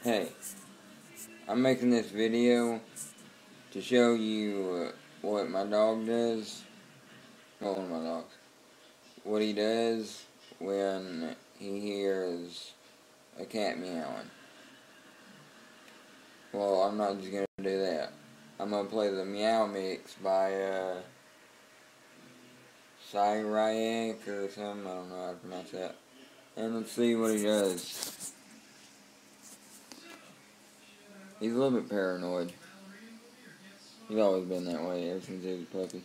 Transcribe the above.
Hey, I'm making this video to show you what my dog does. Well, one of my dogs. What he does when he hears a cat meowing. Well, I'm not just gonna do that. I'm gonna play the Meow Mix by Cyriak or something. I don't know how to pronounce that. And let's see what he does. He's a little bit paranoid. He's always been that way ever since he was a puppy.